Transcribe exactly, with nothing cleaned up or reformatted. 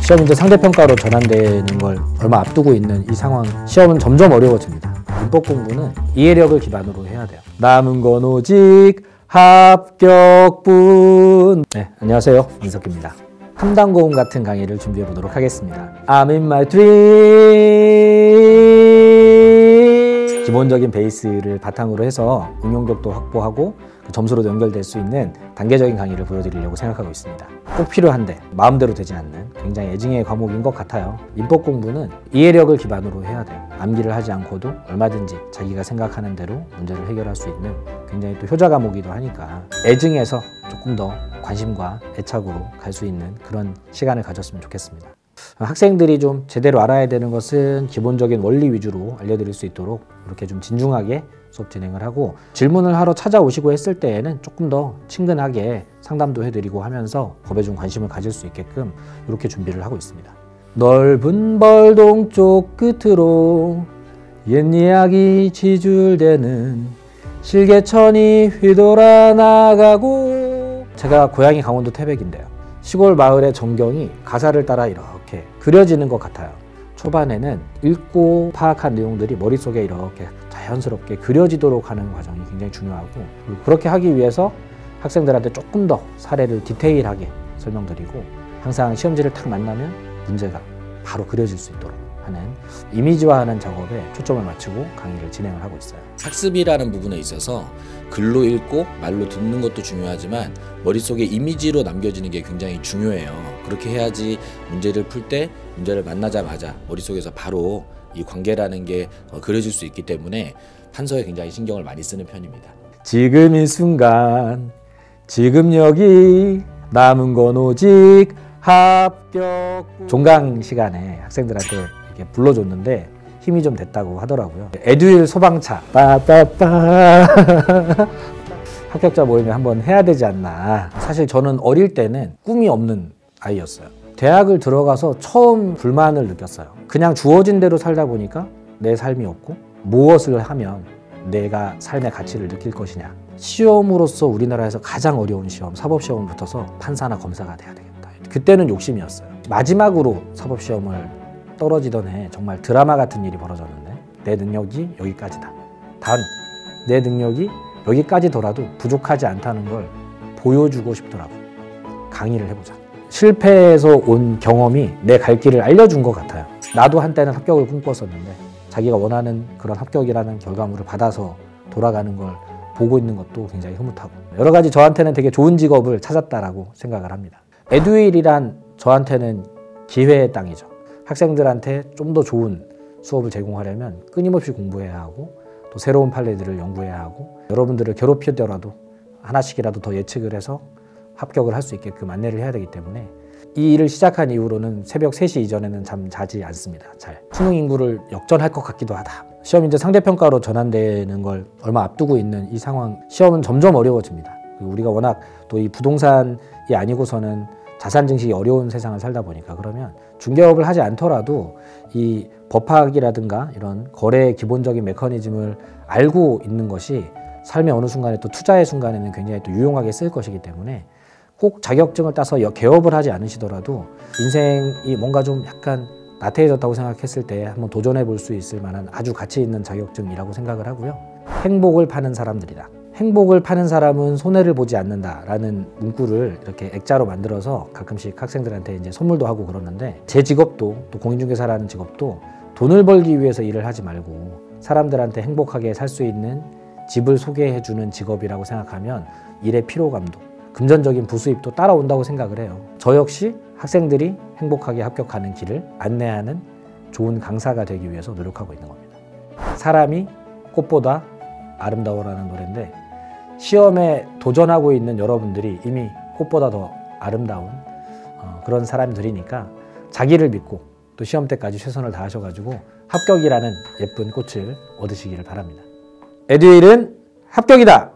시험 문제 상대평가로 전환되는 걸 얼마 앞두고 있는 이 상황, 시험은 점점 어려워집니다. 문법 공부는 이해력을 기반으로 해야 돼요. 남은 건 오직 합격뿐. 네, 안녕하세요. 민석기입니다. 탐당 고음 같은 강의를 준비해 보도록 하겠습니다. I'm in my dream. 기본적인 베이스를 바탕으로 해서 응용력도 확보하고 그 점수로도 연결될 수 있는 단계적인 강의를 보여드리려고 생각하고 있습니다. 꼭 필요한데 마음대로 되지 않는 굉장히 애증의 과목인 것 같아요. 민법 공부는 이해력을 기반으로 해야 돼요. 암기를 하지 않고도 얼마든지 자기가 생각하는 대로 문제를 해결할 수 있는 굉장히 또 효자 과목이기도 하니까 애증에서 조금 더 관심과 애착으로 갈 수 있는 그런 시간을 가졌으면 좋겠습니다. 학생들이 좀 제대로 알아야 되는 것은 기본적인 원리 위주로 알려드릴 수 있도록 이렇게 좀 진중하게 수업 진행을 하고, 질문을 하러 찾아오시고 했을 때에는 조금 더 친근하게 상담도 해드리고 하면서 법에 좀 관심을 가질 수 있게끔 이렇게 준비를 하고 있습니다. 넓은 벌동 쪽 끝으로 옛 이야기 지줄대는 실개천이 휘돌아 나가고. 제가 고향이 강원도 태백인데요. 시골 마을의 전경이 가사를 따라 이렇게 그려지는 것 같아요. 초반에는 읽고 파악한 내용들이 머릿속에 이렇게 자연스럽게 그려지도록 하는 과정이 굉장히 중요하고, 그렇게 하기 위해서 학생들한테 조금 더 사례를 디테일하게 설명드리고, 항상 시험지를 탁 만나면 문제가 바로 그려질 수 있도록 하는 이미지화하는 작업에 초점을 맞추고 강의를 진행을 하고 있어요. 학습이라는 부분에 있어서 글로 읽고 말로 듣는 것도 중요하지만 머릿속에 이미지로 남겨지는 게 굉장히 중요해요. 그렇게 해야지 문제를 풀 때 문제를 만나자마자 머릿속에서 바로 이 관계라는 게 그려질 수 있기 때문에 판서에 굉장히 신경을 많이 쓰는 편입니다. 지금 이 순간, 지금 여기, 남은 건 오직 합격. 종강 시간에 학생들한테 이렇게 불러줬는데 힘이 좀 됐다고 하더라고요. 에듀윌 소방차 빠빠빠 합격자 모임에 한번 해야 되지 않나. 사실 저는 어릴 때는 꿈이 없는 아이였어요. 대학을 들어가서 처음 불만을 느꼈어요. 그냥 주어진 대로 살다 보니까 내 삶이 없고 무엇을 하면 내가 삶의 가치를 느낄 것이냐. 시험으로서 우리나라에서 가장 어려운 시험, 사법시험을 붙어서 판사나 검사가 돼야 되겠다. 그때는 욕심이었어요. 마지막으로 사법시험을 떨어지던 해 정말 드라마 같은 일이 벌어졌는데, 내 능력이 여기까지다. 단, 내 능력이 여기까지더라도 부족하지 않다는 걸 보여주고 싶더라고요. 강의를 해보자. 실패해서 온 경험이 내 갈 길을 알려준 것 같아요. 나도 한때는 합격을 꿈꿨었는데 자기가 원하는 그런 합격이라는 결과물을 받아서 돌아가는 걸 보고 있는 것도 굉장히 흐뭇하고, 여러 가지 저한테는 되게 좋은 직업을 찾았다라고 생각을 합니다. 에듀윌이란 저한테는 기회의 땅이죠. 학생들한테 좀 더 좋은 수업을 제공하려면 끊임없이 공부해야 하고, 또 새로운 판례들을 연구해야 하고, 여러분들을 괴롭히더라도 하나씩이라도 더 예측을 해서 합격을 할 수 있게끔 안내를 해야 되기 때문에 이 일을 시작한 이후로는 새벽 세 시 이전에는 잠 자지 않습니다. 잘. 수능 인구를 역전할 것 같기도 하다. 시험 이제 상대평가로 전환되는 걸 얼마 앞두고 있는 이 상황, 시험은 점점 어려워집니다. 우리가 워낙 또 이 부동산이 아니고서는 자산 증식이 어려운 세상을 살다 보니까, 그러면 중개업을 하지 않더라도 이 법학이라든가 이런 거래의 기본적인 메커니즘을 알고 있는 것이 삶의 어느 순간에 또 투자의 순간에는 굉장히 또 유용하게 쓰일 것이기 때문에, 꼭 자격증을 따서 개업을 하지 않으시더라도 인생이 뭔가 좀 약간 나태해졌다고 생각했을 때 한번 도전해 볼 수 있을 만한 아주 가치 있는 자격증이라고 생각을 하고요. 행복을 파는 사람들이다. 행복을 파는 사람은 손해를 보지 않는다라는 문구를 이렇게 액자로 만들어서 가끔씩 학생들한테 이제 선물도 하고 그러는데, 제 직업도, 또 공인중개사라는 직업도 돈을 벌기 위해서 일을 하지 말고 사람들한테 행복하게 살 수 있는 집을 소개해주는 직업이라고 생각하면 일의 피로감도, 금전적인 부수입도 따라온다고 생각을 해요. 저 역시 학생들이 행복하게 합격하는 길을 안내하는 좋은 강사가 되기 위해서 노력하고 있는 겁니다. 사람이 꽃보다 아름다워라는 노래인데, 시험에 도전하고 있는 여러분들이 이미 꽃보다 더 아름다운 어, 그런 사람들이니까 자기를 믿고 또 시험 때까지 최선을 다하셔가지고 합격이라는 예쁜 꽃을 얻으시기를 바랍니다. 에듀윌은 합격이다!